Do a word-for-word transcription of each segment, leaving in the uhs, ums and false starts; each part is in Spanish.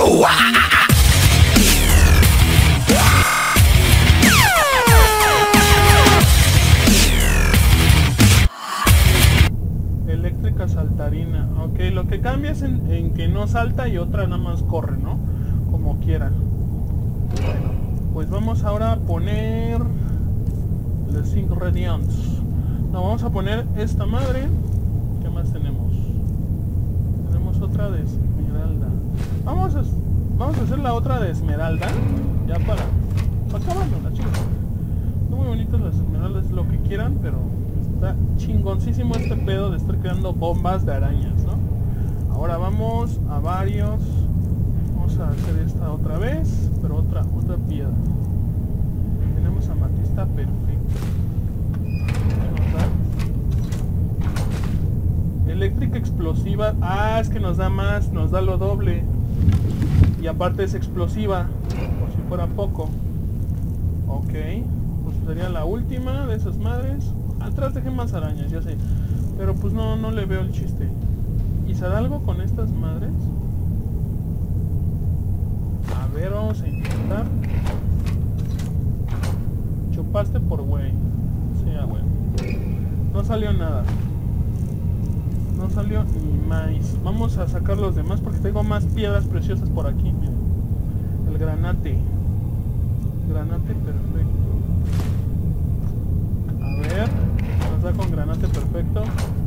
Eléctrica saltarina. Ok, lo que cambia es en, en que no salta y otra nada más corre, ¿no? Como quiera. Bueno, pues vamos ahora a poner los ingredientes. No, vamos a poner esta madre. ¿Qué más tenemos? Tenemos otra de esmeralda. Vamos a, vamos a hacer la otra de esmeralda. Ya para, para acabarnos las chicas. Son muy bonitas las esmeraldas, lo que quieran, pero está chingoncísimo este pedo de estar creando bombas de arañas, ¿no? Ahora vamos a varios. Vamos a hacer esta otra vez, pero otra, otra piedra. Tenemos amatista perfecta. ¿Qué nos da? Eléctrica explosiva. Ah, es que nos da más, nos da lo doble. Y aparte es explosiva, por si fuera poco. Ok, pues sería la última de esas madres. Atrás dejé más arañas, ya sé. Pero pues no, no le veo el chiste. ¿Y se da algo con estas madres? A ver, vamos a intentar. Chupaste por güey. Sí, ah, güey. No salió nada. No salió ni más. Vamos a sacar los demás porque tengo más piedras preciosas por aquí. Miren. El granate. Granate perfecto. A ver. Nos da con granate perfecto.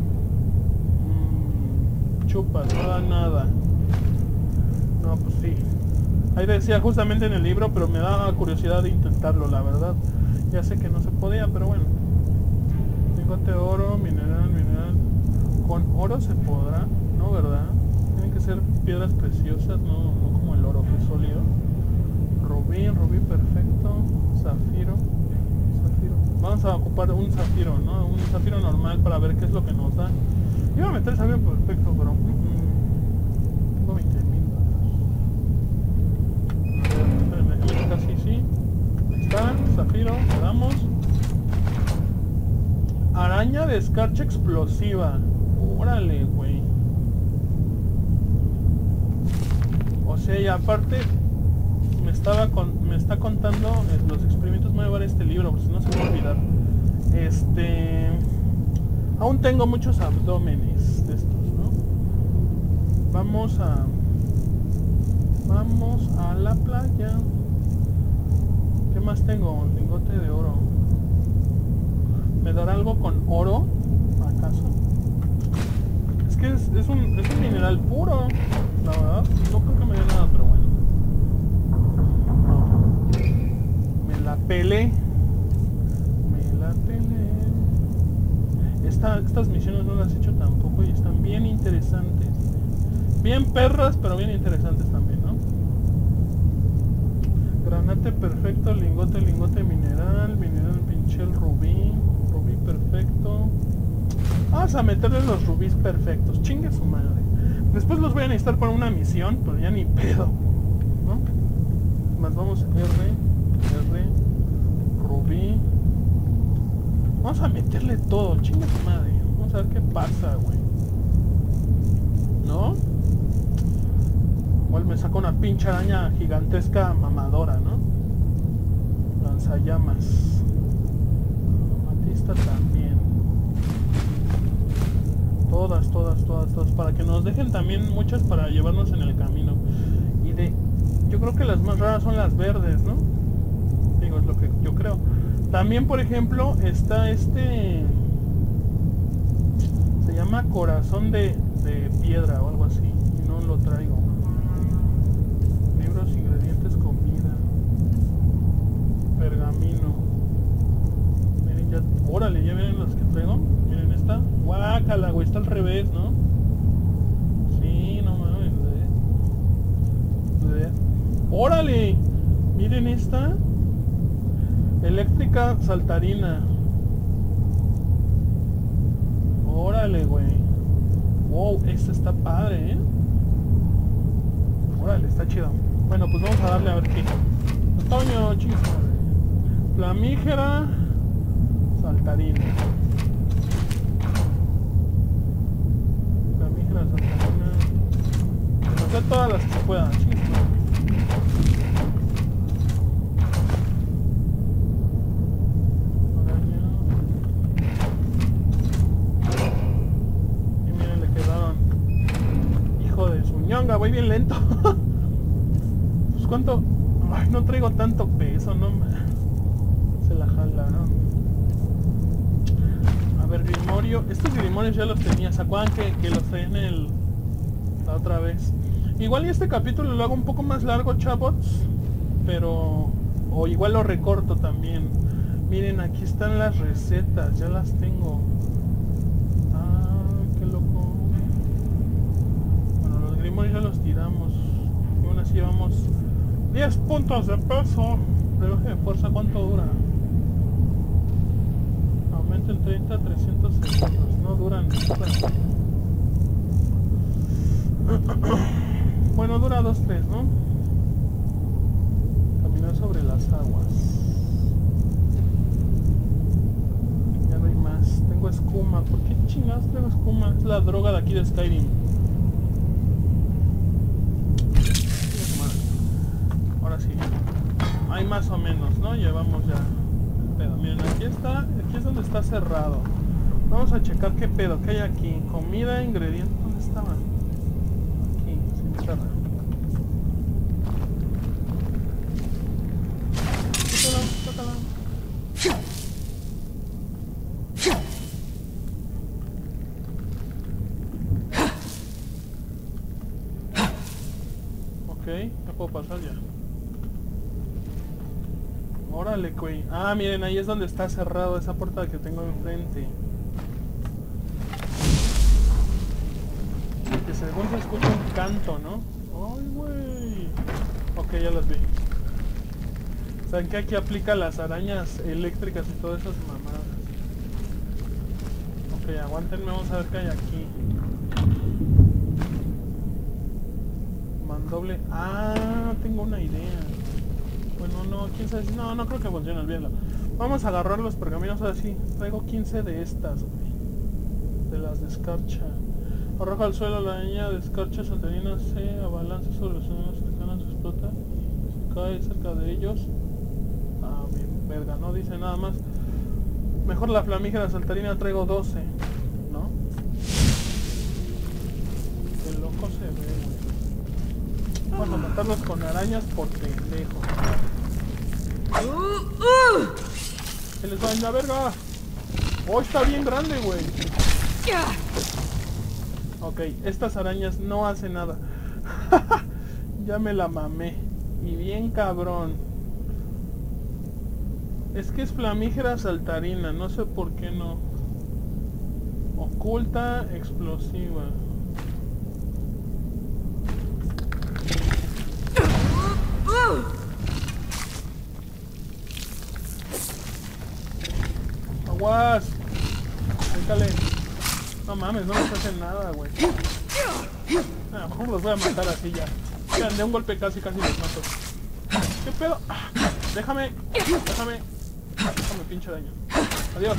Mm, chupas, no da nada. No, pues sí. Ahí decía justamente en el libro, pero me da curiosidad de intentarlo, la verdad. Ya sé que no se podía, pero bueno. Lingote de oro, mineral, mineral. Con oro se podrá, ¿no? ¿Verdad? Tienen que ser piedras preciosas, no, no como el oro que es sólido. Rubí, rubí perfecto. Zafiro, zafiro. Vamos a ocupar un zafiro, ¿no? Un zafiro normal para ver qué es lo que nos da. Iba a meter el zafiro perfecto, pero... Mm, tengo veinte mil. Casi sí. Ahí está, zafiro, le damos. Araña de escarcha explosiva. Órale, güey. O sea, y aparte me estaba con, me está contando en los experimentos. Me voy a llevar este libro, porque si no se me va a olvidar. Este, aún tengo muchos abdómenes de estos, ¿no? Vamos a, vamos a la playa. ¿Qué más tengo? Lingote de oro. ¿Me dará algo con oro? ¿Acaso? Es que es, es, un, es un mineral puro. La verdad, no creo que me dé nada, pero bueno. No. Me la pelé. Me la pelé. Esta, estas misiones no las he hecho tampoco y están bien interesantes. Bien perras, pero bien interesantes también, ¿no? Granate perfecto, lingote, lingote mineral, mineral pinchel, rubí, rubí perfecto. Vamos a meterle los rubíes perfectos, chingue su madre. Después los voy a necesitar para una misión, pero ya ni pedo, ¿no? Más vamos R, R, rubí. Vamos a meterle todo, chingue su madre. Vamos a ver qué pasa, güey. ¿No? Igual me saca una pinche araña gigantesca mamadora, ¿no? Lanzallamas. Matista también. Todas, todas, todas, todas. Para que nos dejen también muchas para llevarnos en el camino. Y de... Yo creo que las más raras son las verdes, ¿no? Digo, es lo que yo creo. También, por ejemplo, está este... Se llama corazón de, de piedra o algo así. Y no lo traigo. Libros, ingredientes, comida. Pergamino. Miren ya... Órale, ya miren las que traigo. Miren esta. Guácala, güey. Está al revés, ¿no? Sí, no mames. ¿eh? Órale. Miren esta. Eléctrica saltarina. Órale, güey. Wow, esta está padre, ¿eh? Órale, está chido. Bueno, pues vamos a darle a ver qué. Otoño, chicos. Flamígera saltarina. Flamígera saltarina. Que nos dé todas las que puedan, chicos. bien lento. Pues cuánto... Ay, no traigo tanto peso, no ma... Se la jala, ¿no? A ver, Grimorio. Estos Grimorios ya los tenía. ¿Se acuerdan que, que los traía en el... la otra vez? Igual y este capítulo lo hago un poco más largo, chavos. Pero... o igual lo recorto también. Miren, aquí están las recetas. Ya las tengo. Ah, qué loco. Bueno, los Grimorios ya los tiramos. Y aún así llevamos diez puntos de peso. Reloj de fuerza, ¿cuánto dura? Aumento en treinta a trescientos segundos. No duran. duran. Bueno, dura dos tres, ¿no? Caminar sobre las aguas. Ya no hay más. Tengo escuma. ¿Por qué chingados tengo escuma? Es la droga de aquí de Skyrim. Ahora sí. Hay más o menos, ¿no? Llevamos ya el pedo. Miren, aquí está. Aquí es donde está cerrado. Vamos a checar qué pedo, qué hay aquí. Comida, ingredientes. ¿Dónde estaban? Aquí, sin cerrar. Tócala, tócala. Ok, ya puedo pasar ya. Órale, güey. Ah, miren, ahí es donde está cerrado esa puerta que tengo enfrente. Que según se escucha un canto, ¿no? Ay, güey. Ok, ya las vi. ¿Saben que aquí aplica las arañas eléctricas y todas esas mamadas? Ok, aguántenme, vamos a ver qué hay aquí. Mandoble. Ah, tengo una idea. Bueno, no, quién sabe. No, no creo que funcione, olvídalo. Vamos a agarrar los pergaminos así. Traigo quince de estas, güey. De las de escarcha. Arroja al suelo la araña de escarcha saltarina, se abalanza sobre los enemigos cercanos, explota. Se cae cerca de ellos. Ah, bien, verga, no dice nada más. Mejor la flamígera saltarina, traigo doce, ¿no? Qué loco se ve, güey. Vamos a matarlos con arañas por pendejo. Se les va en la verga. Oh, está bien grande, güey. Ok, estas arañas no hacen nada. Ya me la mamé. Y bien cabrón. Es que es flamígera saltarina, no sé por qué no. Oculta, explosiva. Aguas. Déjale. No mames, no les hacen nada, güey. A lo mejor los voy a matar así ya. Vean, de un golpe casi casi los mato. ¿Qué pedo? Déjame, déjame. Déjame pinche daño. Adiós.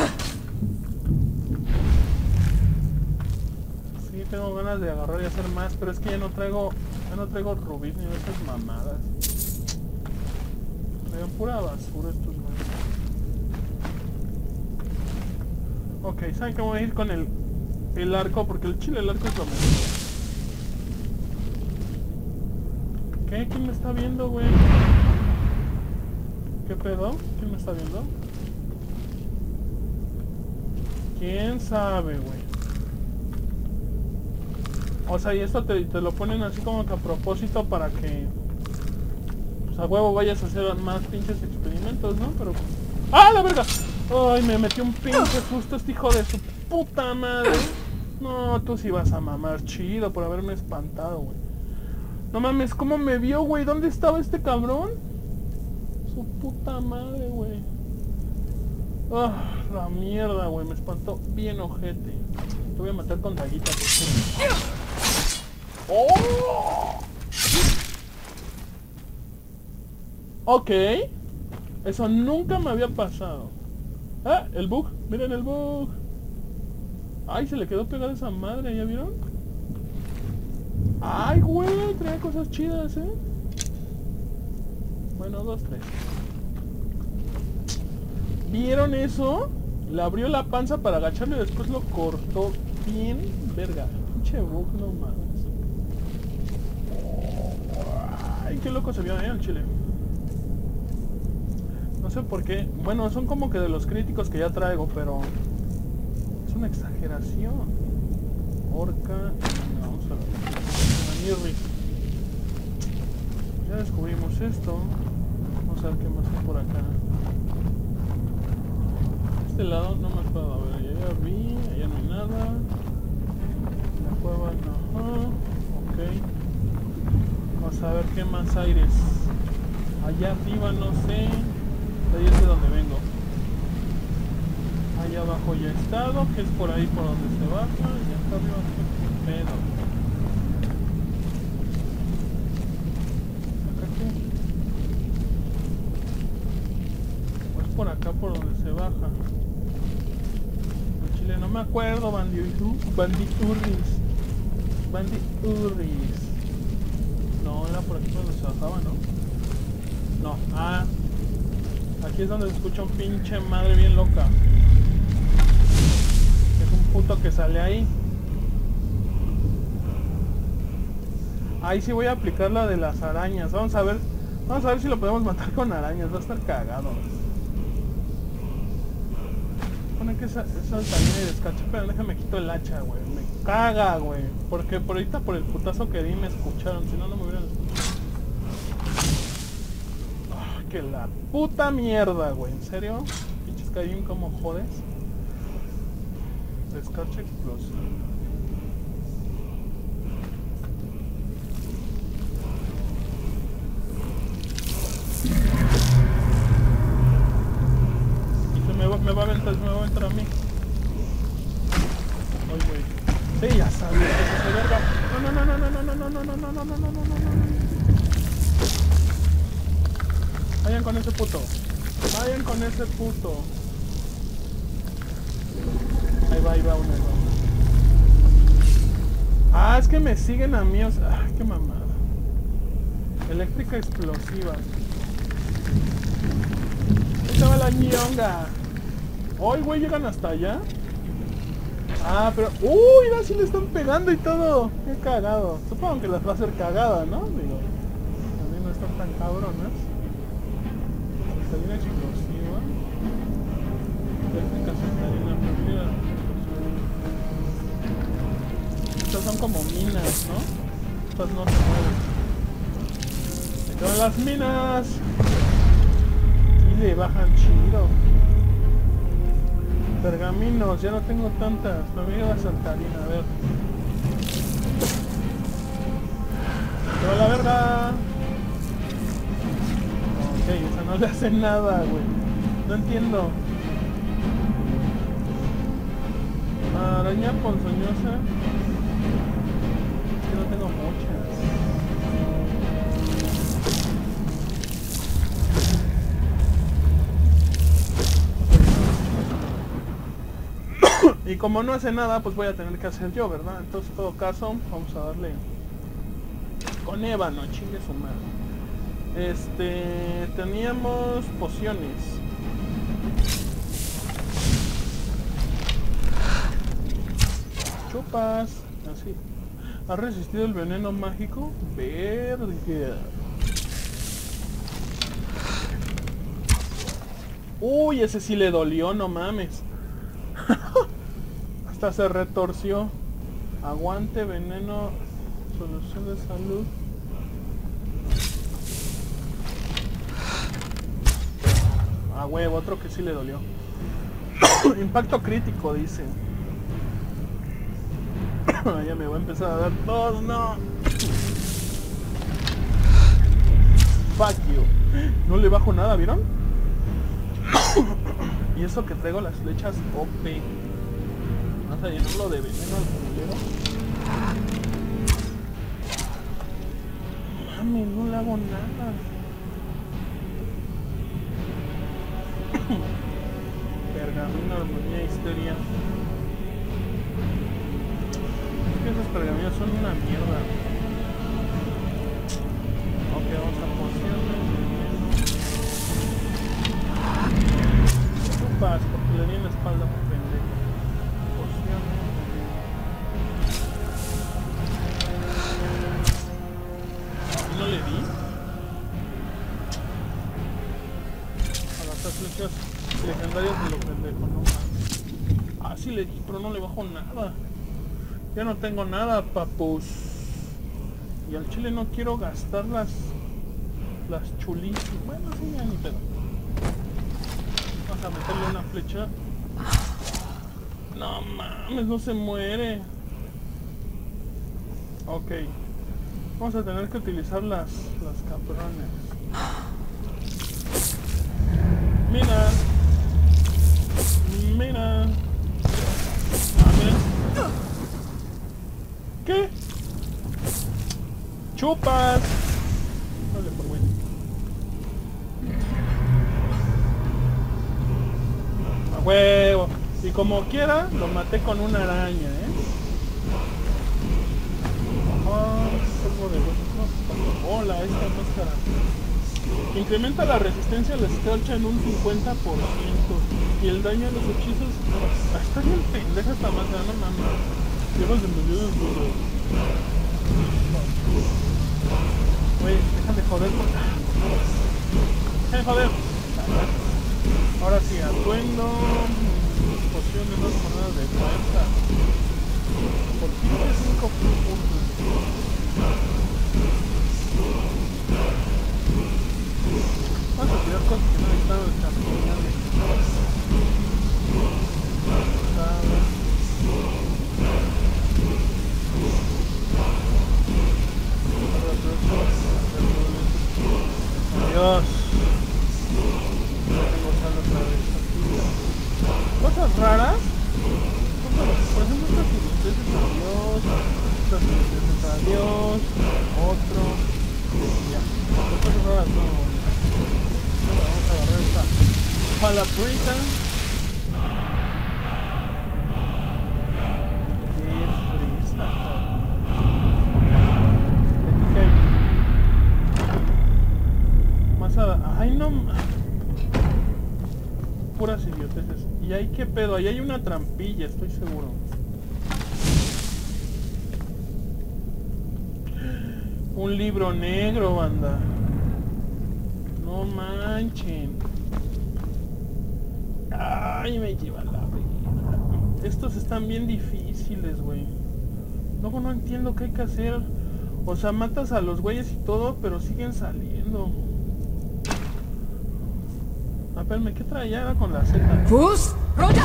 Sí, tengo ganas de agarrar y hacer más, pero es que ya no traigo, ya no traigo rubí ni esas mamadas. Traigan pura basura estos güeyes. Ok, ¿saben que voy a ir con el, el arco? Porque el chile, el arco es lo mejor. ¿Qué? ¿Quién me está viendo, güey? ¿Qué pedo? ¿Quién me está viendo? ¿Quién sabe, güey? O sea, y esto te, te lo ponen así como que a propósito para que... pues a huevo vayas a hacer más pinches experimentos, ¿no? Pero... ¡ah, la verga! Ay, me metió un pinche susto este hijo de su puta madre. No, tú sí vas a mamar chido por haberme espantado, güey. No mames, ¿cómo me vio, güey? ¿Dónde estaba este cabrón? Su puta madre, güey. Ah, la mierda, güey. Me espantó bien ojete. Te voy a matar con daguita. ¡Oh! Ok. Eso nunca me había pasado. Ah, el bug. Miren el bug. Ay, se le quedó pegada esa madre. ¿Ya vieron? Ay, güey. Trae cosas chidas, eh. Bueno, dos, tres. ¿Vieron eso? Le abrió la panza para agacharlo y después lo cortó bien verga. Pinche bug, no mames. Miren qué loco se vio, eh, el chile. No sé por qué. Bueno, son como que de los críticos que ya traigo, pero es una exageración. Orca. No, vamos a ver. Manirri. Ya descubrimos esto. Vamos a ver qué más hay por acá. Este lado no me acuerdo. A ver, allá vi. Allá no hay nada. La cueva no. Ajá. Ok. Vamos a ver qué más aires. Allá arriba no sé. Ahí es de donde vengo. Allá abajo ya he estado, que es por ahí por donde se baja. Y acá arriba qué pedo. ¿Acá qué? Pues por acá por donde se baja. En Chile no me acuerdo, bandiurris. Bandiurris. Bandiurris. No, era por aquí por donde se bajaba, ¿no? No, ah. Aquí es donde se escucha un pinche madre bien loca. Es un puto que sale ahí. Ahí sí voy a aplicar la de las arañas. Vamos a ver. Vamos a ver si lo podemos matar con arañas. Va a estar cagado. Pone que esa saltarina y descacha. Pero déjame quito el hacha, güey. Me caga, güey. Porque por ahorita por el putazo que di me escucharon. Si no, no me hubieran escuchado. Que la puta mierda, güey. ¿En serio? Pinches Skyrim, ¿cómo jodes? Descarcha explosiva. Y se me va, me va a aventar, me va a aventar a mí. Ay, güey. Sí, ya sabía. Ese verga. No, no, no, no, no, no, no, no, no, no, no, no, no, no, no, no. Vayan con ese puto. Vayan con ese puto. Ahí va, ahí va uno, ahí va uno. Ah, es que me siguen a mí. O sea, ay, qué mamada. Eléctrica explosiva. Ahí estaba la ñonga. Ay, güey, llegan hasta allá. Ah, pero... Uy, mira, sí le están pegando y todo. Qué cagado. Supongo que las va a hacer cagada, ¿no? Digo, también no están tan cabronas. Saltarina explosiva. Eléctrica saltarina, pero mira. Estas son como minas, ¿no? Estas no se mueven. ¡Se acaban las minas! Y le bajan chido. Pergaminos, ya no tengo tantas. Me voy a la saltarina, a ver. ¡Pero la verga! Ok, esa no le hace nada, güey. No entiendo. Araña ponzoñosa. Es que no tengo muchas. Y como no hace nada, pues voy a tener que hacer yo, ¿verdad? Entonces, en todo caso, vamos a darle con ébano, chingue su madre. Este, teníamos pociones. Chupas, así. ¿Ha resistido el veneno mágico? Verga. Uy, ese sí le dolió, no mames. Hasta se retorció. Aguante, veneno, solución de salud. Ah, huevo, otro que sí le dolió. Impacto crítico, dice. Ya me voy a empezar a dar tos, no. Fuck you. No le bajo nada, ¿vieron? Y eso que traigo las flechas O P. Vamos a llenarlo de veneno al culero. Mami, no le hago nada. Pergamino, armonía, histeria. Es que esos pergaminos son una mierda. Ok, vamos a pociones. Chupas, porque le di en la espalda por pendejo. Pociones. ¿No le di? flechas legendarias de lo pendejo, no mames. Ah, sí le di, pero no le bajo nada. Ya no tengo nada, papus. Y al chile no quiero gastar las las chulísimas. Bueno, sí, ya ni pedo. Vamos a meterle una flecha. No mames, no se muere. Ok. Vamos a tener que utilizar las, las cabrones. Mira. Mira. Ah, mira. ¿Qué? ¡Chupas! Dale por güey. A huevo. Y como quiera, lo maté con una araña, ¿eh? Ah, polvo de huesos. No, hola, esta máscara. Incrementa la resistencia a la escarcha en un cincuenta por ciento. Y el daño a los hechizos... Ah, está bien pendeja esta máscara, no mames. Llevas de medio de duro. Güey, déjame joder. Déjame joder. Ahora sí, atuendo. Poción de dos jornadas de fuerza. Por quince cinco puntos. Vamos a tirar cosas que no necesitan descampeonables. Adiós. Ya tengo sal otra vez. Cosas raras. Por ejemplo, estas ilustraciones, adiós. Estas ilustraciones, adiós. Otro. Ya. Cosas raras no. Vamos a agarrar esta palabrita. Qué frisa. Más a... Ay, no. Puras idioteces. Y ahí qué pedo, ahí hay una trampilla, estoy seguro. Un libro negro, banda. No manchen. Ay, me lleva la vida. Estos están bien difíciles, güey. Luego no entiendo qué hay que hacer. O sea, matas a los güeyes y todo, pero siguen saliendo. Ah, espérame, ¿qué traía con la Z? ¡Fus! ¡Roya!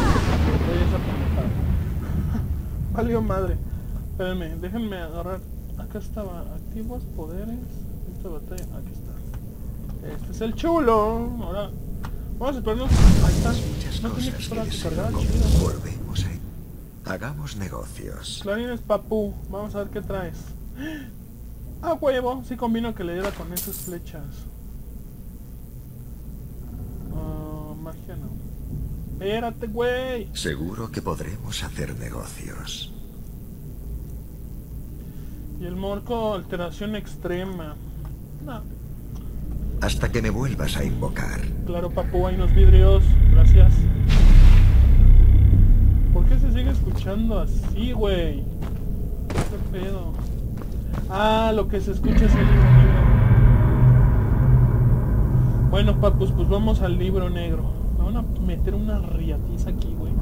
Valió madre. Espérenme, déjenme agarrar. Acá estaba. Activos, poderes. Esta batalla. Aquí está. Este es el chulo. Ahora. Vamos a esperarnos. Ahí está. Muchas No tenía que cosas esperar a que que deseo cargara como chido. volvemos a... Hagamos negocios. Clarines Papú. Vamos a ver qué traes. Ah, huevo. Sí combino que le diera con esas flechas. Uh, magia no. Espérate, güey. Seguro que podremos hacer negocios. Y el morco, alteración extrema. No. Hasta que me vuelvas a invocar. Claro, Papú, hay unos vidrios. Gracias. ¿Por qué se sigue escuchando así, güey? ¿Qué pedo? Ah, lo que se escucha es el libro negro. Bueno, papus, pues vamos al libro negro. Me van a meter una riatiza aquí, güey.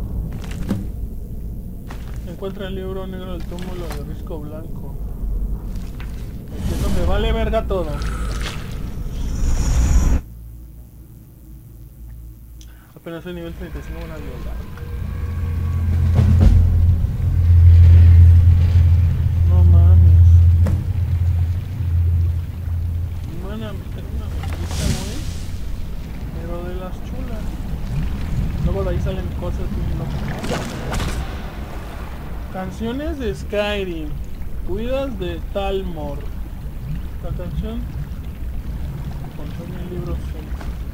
Encuentra el libro negro del túmulo de Risco Blanco. Es que no me vale verga todo. Apenas soy nivel treinta y cinco, van a violar. No mames. Me van a meter una maldita, güey. Pero de las chulas. Luego de ahí salen cosas bien locas. Canciones de Skyrim. Cuidas de Talmor. La canción contiene el libro seis.